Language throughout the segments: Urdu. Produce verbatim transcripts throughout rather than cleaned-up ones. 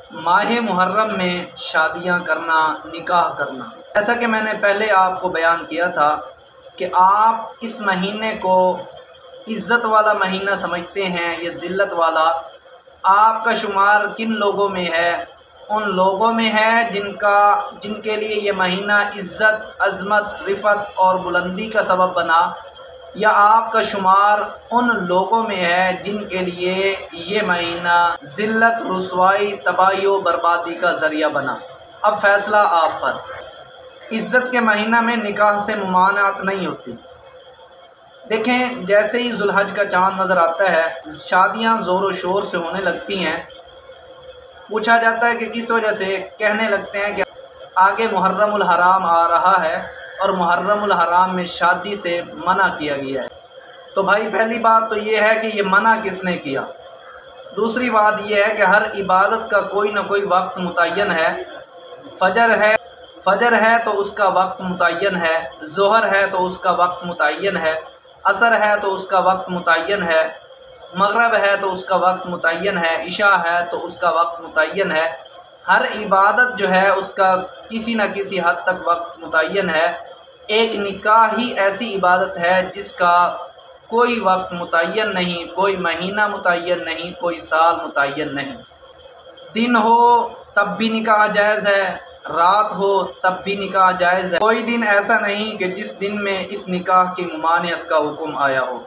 ماہ محرم میں شادیاں کرنا، نکاح کرنا، ایسا کہ میں نے پہلے آپ کو بیان کیا تھا کہ آپ اس مہینے کو عزت والا مہینہ سمجھتے ہیں یا ذلت والا، آپ کا شمار کن لوگوں میں ہے؟ ان لوگوں میں ہے جن کا جن کے لیے یہ مہینہ عزت، عظمت، رفعت اور بلندی کا سبب بنا، یا آپ کا شمار ان لوگوں میں ہے جن کے لیے یہ مہینہ ذلت، رسوائی، تباہی و بربادی کا ذریعہ بنا؟ اب فیصلہ آپ پر۔ عزت کے مہینہ میں نکاح سے ممانعت نہیں ہوتی۔ دیکھیں، جیسے ہی ذوالحج کا چاند نظر آتا ہے، شادیاں زور و شور سے ہونے لگتی ہیں۔ پوچھا جاتا ہے کہ کس وجہ سے؟ کہنے لگتے ہیں کہ آگے محرم الحرام آ رہا ہے اور محرم الحرام میں شادی سے منع کیا گیا ہے۔ تو بھائی پہلی بات تو یہ ہے کہ یہ منع کس نے کیا؟ دوسری بات یہ ہے کہ ہر عبادت کا کوئی نہ کوئی وقت متعین ہے۔ فجر ہے فجر ہے تو اس کا وقت متعین ہے، ظہر ہے تو اس کا وقت متعین ہے، عصر ہے تو اس کا وقت متعین ہے، مغرب ہے تو اس کا وقت متعین ہے، عشاء ہے تو اس کا وقت متعین ہے۔ ہر عبادت جو ہے اس کا کسی نہ کسی حد تک وقت متعین ہے۔ ایک نکاح ہی ایسی عبادت ہے جس کا کوئی وقت متعین نہیں، کوئی مہینہ متعین نہیں، کوئی سال متعین نہیں۔ دن ہو تب بھی نکاح جائز ہے، رات ہو تب بھی نکاح جائز ہے۔ کوئی دن ایسا نہیں کہ جس دن میں اس نکاح کی ممانعت کا حکم آیا ہو۔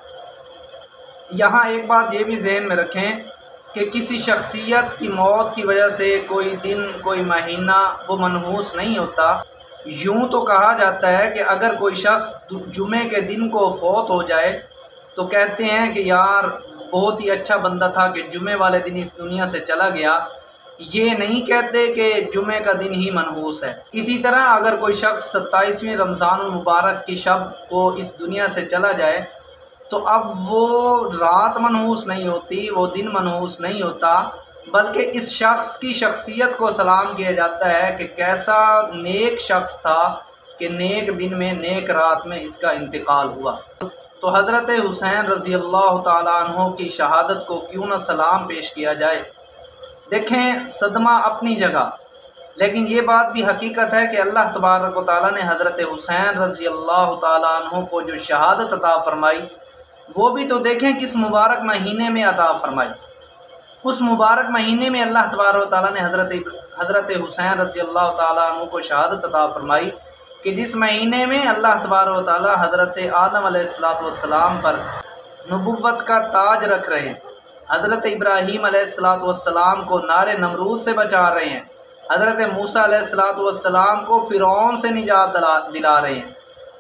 یہاں ایک بات یہ بھی ذہن میں رکھیں کہ کسی شخصیت کی موت کی وجہ سے کوئی دن، کوئی مہینہ وہ منحوس نہیں ہوتا۔ یوں تو کہا جاتا ہے کہ اگر کوئی شخص جمعے کے دن کو فوت ہو جائے تو کہتے ہیں کہ یار بہت ہی اچھا بندہ تھا کہ جمعے والے دن اس دنیا سے چلا گیا۔ یہ نہیں کہتے کہ جمعے کا دن ہی منحوس ہے۔ اسی طرح اگر کوئی شخص ستائیسویں رمضان المبارک کی شب کو اس دنیا سے چلا جائے تو اب وہ رات منحوس نہیں ہوتی، وہ دن منحوس نہیں ہوتا، بلکہ اس شخص کی شخصیت کو سلام کیا جاتا ہے کہ کیسا نیک شخص تھا کہ نیک دن میں، نیک رات میں اس کا انتقال ہوا۔ تو حضرت حسین رضی اللہ تعالیٰ عنہ کی شہادت کو کیوں نہ سلام پیش کیا جائے؟ دیکھیں، صدمہ اپنی جگہ، لیکن یہ بات بھی حقیقت ہے کہ اللہ تبارک و تعالیٰ نے حضرت حسین رضی اللہ تعالیٰ عنہ کو جو شہادت عطا فرمائی، وہ بھی تو دیکھیں کس مبارک مہینے میں عطا فرمائی۔ اس مبارک مہینے میں اللہ تبارک و تعالیٰ نے حضرت حضرت حسین رضی اللہ تعالیٰ عنہ کو شہادت عطا فرمائی کہ جس مہینے میں اللہ تبارک و تعالیٰ حضرت آدم علیہ الصلوۃ والسلام پر نبوت کا تاج رکھ رہے ہیں، حضرت ابراہیم علیہ الصلوۃ والسلام کو نار نمرود سے بچا رہے ہیں، حضرت موسیٰ علیہ الصلوۃ والسلام کو فرعون سے نجات دلا رہے ہیں۔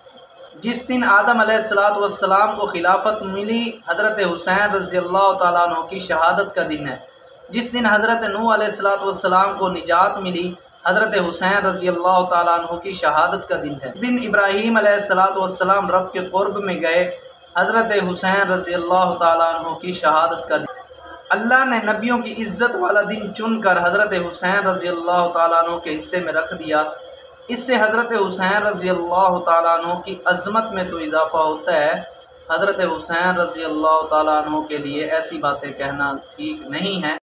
جس دن آدم علیہ الصلوۃ والسلام کو خلافت ملی، حضرت حسین رضی اللہ تعالیٰ عنہ کی شہادت کا دن ہے۔ جس دن حضرت نوح علیہ الصلوۃ والسلام کو نجات ملی، حضرت حسین رضی اللہ تعالیٰ عنہ کی شہادت کا دن ہے۔ جس دن ابراہیم علیہ الصلوۃ والسلام رب کے قرب میں گئے، حضرت حسین رضی اللہ تعالیٰ عنہ کی شہادت کا دن۔ اللہ نے نبیوں کی عزت والا دن چن کر حضرت حسین رضی اللہ تعالیٰ عنہ کے حصے میں رکھ دیا۔ اس سے حضرت حسین رضی اللہ تعالیٰ عنہ کی عظمت میں تو اضافہ ہوتا ہے۔ حضرت حسین رضی اللہ تعالیٰ عنہ کے لیے ایسی باتیں کہنا ٹھیک نہیں ہے۔